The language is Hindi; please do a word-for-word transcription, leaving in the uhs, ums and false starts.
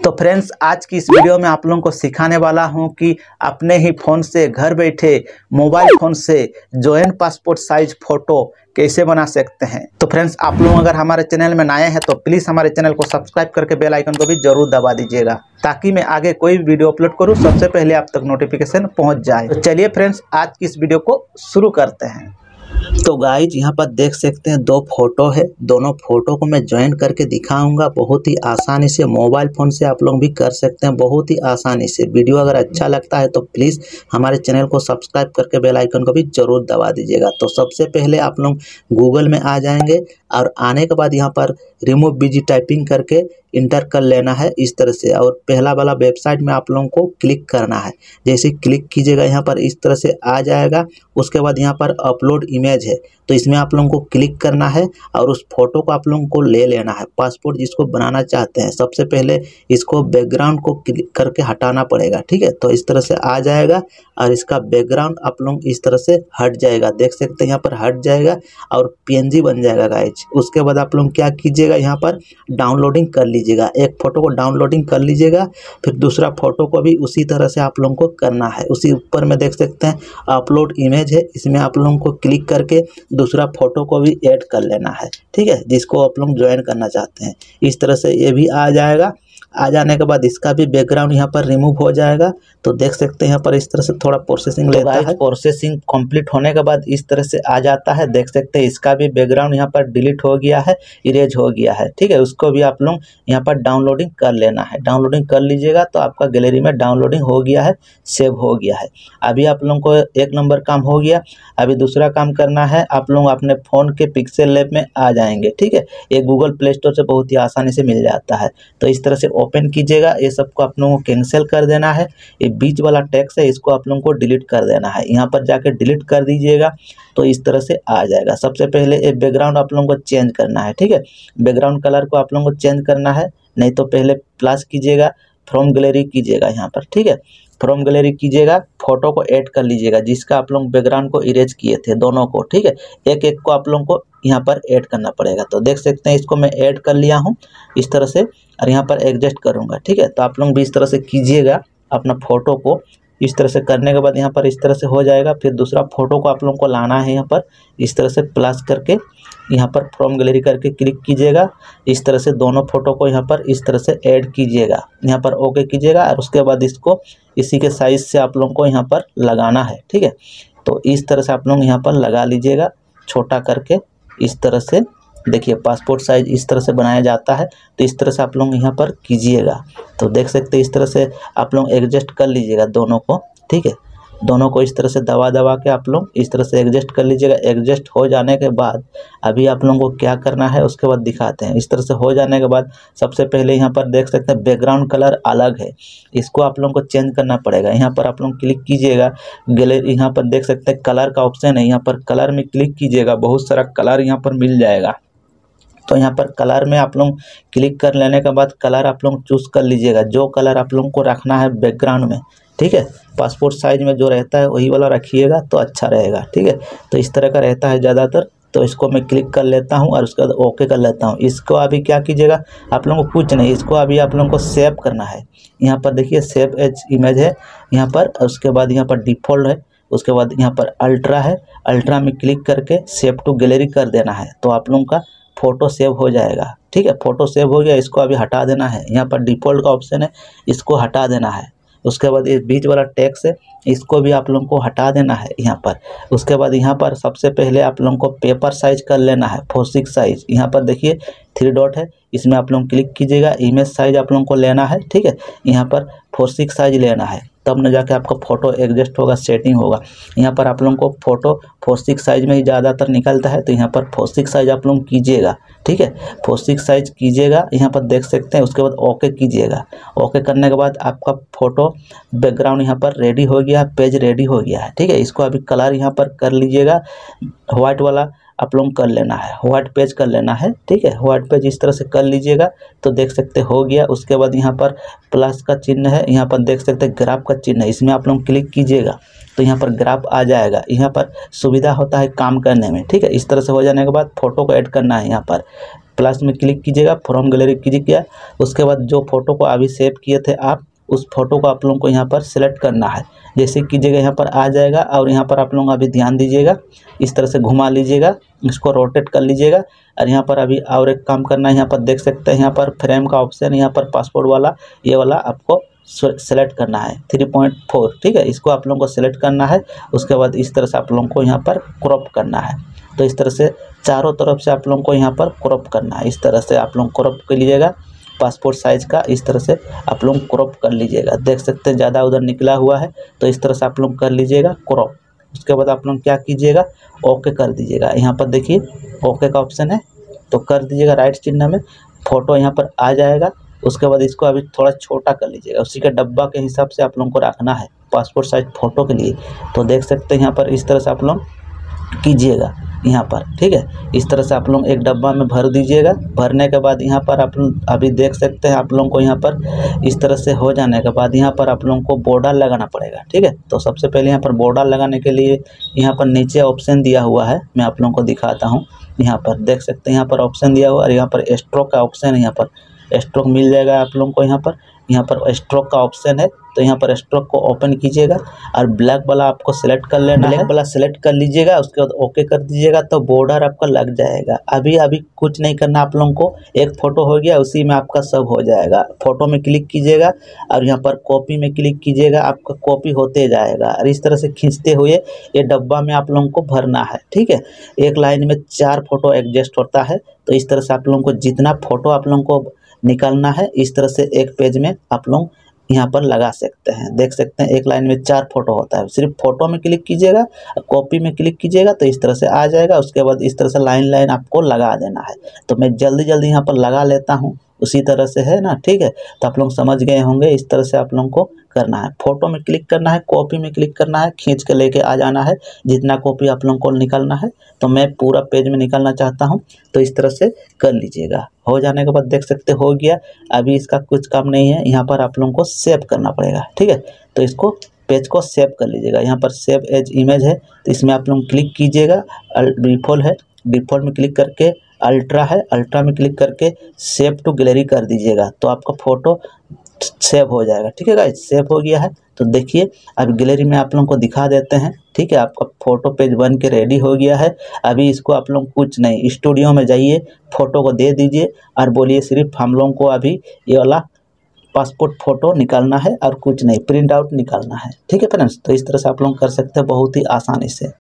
तो फ्रेंड्स, आज की इस वीडियो में आप लोगों को सिखाने वाला हूं कि अपने ही फ़ोन से घर बैठे मोबाइल फ़ोन से जॉइंट पासपोर्ट साइज फ़ोटो कैसे बना सकते हैं। तो फ्रेंड्स, आप लोग अगर हमारे चैनल में नए हैं तो प्लीज़ हमारे चैनल को सब्सक्राइब करके बेल आइकन को भी जरूर दबा दीजिएगा, ताकि मैं आगे कोई वीडियो अपलोड करूं सबसे पहले आप तक नोटिफिकेशन पहुंच जाए। तो चलिए फ्रेंड्स, आज की इस वीडियो को शुरू करते हैं। तो गाइज, यहाँ पर देख सकते हैं दो फोटो है। दोनों फोटो को मैं ज्वाइन करके दिखाऊंगा। बहुत ही आसानी से मोबाइल फ़ोन से आप लोग भी कर सकते हैं, बहुत ही आसानी से। वीडियो अगर अच्छा लगता है तो प्लीज़ हमारे चैनल को सब्सक्राइब करके बेल आइकन को भी जरूर दबा दीजिएगा। तो सबसे पहले आप लोग गूगल में आ जाएंगे और आने के बाद यहाँ पर रिमूव बिजी टाइपिंग करके इंटर कर लेना है इस तरह से, और पहला वाला वेबसाइट में आप लोगों को क्लिक करना है। जैसे क्लिक कीजिएगा यहाँ पर इस तरह से आ जाएगा। उसके बाद यहाँ पर अपलोड इमेज है, तो इसमें आप लोगों को क्लिक करना है और उस फोटो को आप लोगों को ले लेना है। पासपोर्ट जिसको बनाना चाहते हैं, सबसे पहले इसको बैकग्राउंड को क्लिक करके हटाना पड़ेगा, ठीक है। तो इस तरह से आ जाएगा और इसका बैकग्राउंड आप लोग इस तरह से हट जाएगा। देख सकते हैं यहाँ पर हट जाएगा और पीएनजी बन जाएगा गाइज। उसके बाद आप लोग क्या कीजिएगा, यहाँ पर डाउनलोडिंग कर लीजिएगा। एक फोटो को डाउनलोडिंग कर लीजिएगा, फिर दूसरा फोटो को भी उसी तरह से आप लोगों को करना है। उसी ऊपर में देख सकते हैं अपलोड इमेज है, इसमें आप लोगों को क्लिक करके दूसरा फोटो को भी ऐड कर लेना है, ठीक है, जिसको आप लोग ज्वाइन करना चाहते हैं। इस तरह से ये भी आ जाएगा। आ जाने के बाद इसका भी बैकग्राउंड यहाँ पर रिमूव हो जाएगा। तो देख सकते हैं यहाँ पर इस तरह से थोड़ा प्रोसेसिंग लेता है। प्रोसेसिंग कंप्लीट होने के बाद इस तरह से आ जाता है। देख सकते हैं इसका भी बैकग्राउंड यहाँ पर डिलीट हो गया है, इरेज हो गया है, ठीक है। उसको भी आप लोग यहाँ पर डाउनलोडिंग कर लेना है। डाउनलोडिंग कर लीजिएगा तो आपका गैलरी में डाउनलोडिंग हो गया है, सेव हो गया है। अभी आप लोगों को एक नंबर काम हो गया। अभी दूसरा काम करना है, आप लोग अपने फ़ोन के पिक्सल लैब में आ जाएंगे, ठीक है। ये गूगल प्ले स्टोर से बहुत ही आसानी से मिल जाता है। तो इस तरह से ओपन कीजिएगा। ये सबको आप लोगों को कैंसिल कर देना है। ये बीच वाला टेक्स्ट है, इसको आप लोगों को डिलीट कर देना है। यहाँ पर जाके डिलीट कर दीजिएगा तो इस तरह से आ जाएगा। सबसे पहले ये बैकग्राउंड आप लोगों को चेंज करना है, ठीक है। बैकग्राउंड कलर को आप लोगों को चेंज करना है, नहीं तो पहले प्लस कीजिएगा, फ्रॉम गैलरी कीजिएगा यहाँ पर, ठीक है। फ्रॉम गैलरी कीजिएगा, फोटो को ऐड कर लीजिएगा जिसका आप लोग बैकग्राउंड को इरेज किए थे, दोनों को, ठीक है। एक एक को आप लोगों को यहाँ पर ऐड करना पड़ेगा। तो देख सकते हैं इसको मैं ऐड कर लिया हूँ इस तरह से, और यहाँ पर एडजस्ट करूँगा, ठीक है। तो आप लोग भी इस तरह से कीजिएगा अपना फ़ोटो को। इस तरह से करने के बाद यहाँ पर इस तरह से हो जाएगा। फिर दूसरा फोटो को आप लोगों को लाना है यहाँ पर इस तरह से प्लस करके, यहाँ पर फ्रॉम गैलरी करके क्लिक कीजिएगा। इस तरह से दोनों फोटो को यहाँ पर इस तरह से ऐड कीजिएगा, यहाँ पर ओके कीजिएगा, और उसके बाद इसको इसी के साइज से आप लोगों को यहाँ पर लगाना है, ठीक है। तो इस तरह से आप लोग यहाँ पर लगा लीजिएगा, छोटा करके इस तरह से। देखिए पासपोर्ट साइज इस तरह से बनाया जाता है, तो इस तरह से आप लोग यहाँ पर कीजिएगा। तो देख सकते हैं इस तरह से आप लोग एडजस्ट कर लीजिएगा दोनों को, ठीक है। दोनों को इस तरह से दबा दबा के आप लोग इस तरह से एडजस्ट कर लीजिएगा। एडजस्ट हो जाने के बाद अभी आप लोगों को क्या करना है उसके बाद दिखाते हैं। इस तरह से हो जाने के बाद सबसे पहले यहाँ पर देख सकते हैं बैकग्राउंड कलर अलग है, इसको आप लोगों को चेंज करना पड़ेगा। यहाँ पर आप लोग क्लिक कीजिएगा, गैलरी यहाँ पर देख सकते हैं कलर का ऑप्शन है, यहाँ पर कलर में क्लिक कीजिएगा। बहुत सारा कलर यहाँ पर मिल जाएगा। तो यहाँ पर कलर में आप लोग क्लिक कर लेने के बाद कलर आप लोग चूज़ कर लीजिएगा, जो कलर आप लोगों को रखना है बैकग्राउंड में, ठीक है। पासपोर्ट साइज में जो रहता है वही वाला रखिएगा तो अच्छा रहेगा, ठीक है। तो इस तरह का रहता है ज़्यादातर। तो इसको मैं क्लिक कर लेता हूँ और उसके बाद ओके कर लेता हूँ। इसको अभी क्या कीजिएगा, आप लोगों को कुछ नहीं, इसको अभी आप लोगों को सेव करना है। यहाँ पर देखिए सेव एज इमेज है यहाँ पर, उसके बाद यहाँ पर डिफ़ॉल्ट है, उसके बाद यहाँ पर अल्ट्रा है। अल्ट्रा में क्लिक करके सेव टू गैलरी कर देना है, तो आप लोगों का फ़ोटो सेव हो जाएगा, ठीक है। फ़ोटो सेव हो गया, इसको अभी हटा देना है। यहाँ पर डिफ़ॉल्ट का ऑप्शन है, इसको हटा देना है। उसके बाद ये बीच वाला टेक्स्ट है, इसको भी आप लोगों को हटा देना है यहाँ पर। उसके बाद यहाँ पर सबसे पहले आप लोगों को पेपर साइज कर लेना है, फोर सिक्स साइज। यहाँ पर देखिए थ्री डॉट है, इसमें आप लोग क्लिक कीजिएगा। इमेज साइज आप लोगों को लेना है, ठीक है। यहाँ पर फोर सिक्स साइज लेना है, तब न जाके आपका फ़ोटो एडजस्ट होगा, सेटिंग होगा। यहाँ पर आप लोगों को फ़ोटो फोर सिक्स साइज में ही ज़्यादातर निकलता है, तो यहाँ पर फोर सिक्स साइज आप लोग कीजिएगा, ठीक है। फोर सिक्स साइज कीजिएगा, यहाँ पर देख सकते हैं। उसके बाद ओके कीजिएगा। ओके करने के बाद आपका फ़ोटो बैकग्राउंड यहाँ पर रेडी हो गया, पेज रेडी हो गया है, ठीक है। इसको अभी कलर यहाँ पर कर लीजिएगा वाइट वाला, आप लोग कर लेना है, व्हाइट पेज कर लेना है। ठीक है, व्हाइट पेज इस तरह से कर लीजिएगा तो देख सकते हो गया। उसके बाद यहाँ पर प्लस का चिन्ह है, यहाँ पर देख सकते हैं ग्राफ का चिन्ह है, इसमें आप लोग क्लिक कीजिएगा तो यहाँ पर ग्राफ आ जाएगा। यहाँ पर सुविधा होता है काम करने में। ठीक है, इस तरह से हो जाने के बाद फोटो को ऐड करना है। यहाँ पर प्लस में क्लिक कीजिएगा, फ्रॉम गैलरी कीजिएगा। उसके बाद जो फोटो को अभी सेव किए थे आप, उस फोटो को आप लोगों को यहाँ पर सिलेक्ट करना है। जैसे कीजिएगा यहाँ पर आ जाएगा और यहाँ पर आप लोग अभी ध्यान दीजिएगा, इस तरह से घुमा लीजिएगा, इसको रोटेट कर लीजिएगा। और यहाँ पर अभी और एक काम करना है, यहाँ पर देख सकते हैं यहाँ पर फ्रेम का ऑप्शन, यहाँ पर पासपोर्ट वाला ये वाला आपको सेलेक्ट करना है थ्री पॉइंट फोर। ठीक है, इसको आप लोगों को सेलेक्ट करना है। उसके बाद इस तरह से आप लोगों को यहाँ पर क्रॉप करना है। तो इस तरह से चारों तरफ से आप लोगों को यहाँ पर क्रॉप करना है। इस तरह से आप लोग क्रॉप कर लीजिएगा पासपोर्ट साइज का, इस तरह से आप लोग क्रॉप कर लीजिएगा। देख सकते हैं ज़्यादा उधर निकला हुआ है, तो इस तरह से आप लोग कर लीजिएगा क्रॉप। उसके बाद आप लोग क्या कीजिएगा, ओके कर दीजिएगा। यहाँ पर देखिए ओके का ऑप्शन है, तो कर दीजिएगा राइट चिन्ह में, फ़ोटो यहाँ पर आ जाएगा। उसके बाद इसको अभी थोड़ा छोटा कर लीजिएगा, उसी के डब्बा के हिसाब से आप लोगों को रखना है पासपोर्ट साइज फ़ोटो के लिए। तो देख सकते हैं यहाँ पर इस तरह से आप लोग कीजिएगा यहाँ पर। ठीक है, इस तरह से आप लोग एक डब्बा में भर दीजिएगा। भरने के बाद यहाँ पर आप लोग अभी देख सकते हैं आप लोगों को यहाँ पर इस तरह से हो जाने के बाद यहाँ पर आप लोगों को बॉर्डर लगाना पड़ेगा। ठीक है, तो सबसे पहले यहाँ पर बॉर्डर लगाने के लिए यहाँ पर नीचे ऑप्शन दिया हुआ है, मैं आप लोगों को दिखाता हूँ। यहाँ पर देख सकते हैं यहाँ पर ऑप्शन दिया हुआ है और यहाँ पर स्ट्रोक का ऑप्शन है, यहाँ पर स्ट्रोक मिल जाएगा आप लोगों को। यहाँ पर यहाँ पर स्ट्रोक का ऑप्शन है, तो यहाँ पर स्ट्रोक को ओपन कीजिएगा और ब्लैक वाला आपको सेलेक्ट कर लेना है। ब्लैक वाला सेलेक्ट कर लीजिएगा, उसके बाद ओके कर दीजिएगा तो बॉर्डर आपका लग जाएगा। अभी अभी कुछ नहीं करना आप लोगों को, एक फ़ोटो हो गया उसी में आपका सब हो जाएगा। फ़ोटो में क्लिक कीजिएगा और यहाँ पर कॉपी में क्लिक कीजिएगा, आपका कॉपी होते जाएगा। और इस तरह से खींचते हुए ये डब्बा में आप लोगों को भरना है। ठीक है, एक लाइन में चार फोटो एडजस्ट होता है, तो इस तरह से आप लोगों को जितना फ़ोटो आप लोगों को निकालना है इस तरह से एक पेज में आप लोग यहाँ पर लगा सकते हैं। देख सकते हैं एक लाइन में चार फोटो होता है, सिर्फ फोटो में क्लिक कीजिएगा, कॉपी में क्लिक कीजिएगा तो इस तरह से आ जाएगा। उसके बाद इस तरह से लाइन लाइन आपको लगा देना है। तो मैं जल्दी जल्दी यहाँ पर लगा लेता हूँ, उसी तरह से है ना। ठीक है, तो आप लोग समझ गए होंगे, इस तरह से आप लोगों को करना है। फोटो में क्लिक करना है, कॉपी में क्लिक करना है, खींच के लेके आ जाना है जितना कॉपी आप लोगों को निकालना है। तो मैं पूरा पेज में निकालना चाहता हूं, तो इस तरह से कर लीजिएगा। हो जाने के बाद देख सकते हो गया। अभी इसका कुछ काम नहीं है, यहाँ पर आप लोगों को सेव करना पड़ेगा। ठीक है, तो इसको पेज को सेव कर लीजिएगा। यहाँ पर सेव एज इमेज है, तो इसमें आप लोग क्लिक कीजिएगा। डिफ़ॉल्ट है, डिफ़ॉल्ट में क्लिक करके अल्ट्रा है, अल्ट्रा में क्लिक करके सेव टू गैलरी कर दीजिएगा, तो आपका फ़ोटो सेव हो जाएगा। ठीक है गाइस, सेव हो गया है। तो देखिए अब गैलरी में आप लोगों को दिखा देते हैं। ठीक है, आपका फ़ोटो पेज बन के रेडी हो गया है। अभी इसको आप लोग कुछ नहीं, स्टूडियो में जाइए, फ़ोटो को दे दीजिए और बोलिए सिर्फ हम लोगों को अभी ये वाला पासपोर्ट फ़ोटो निकालना है और कुछ नहीं, प्रिंट आउट निकालना है। ठीक है फ्रेंड्स, तो इस तरह से आप लोग कर सकते हैं बहुत ही आसानी से।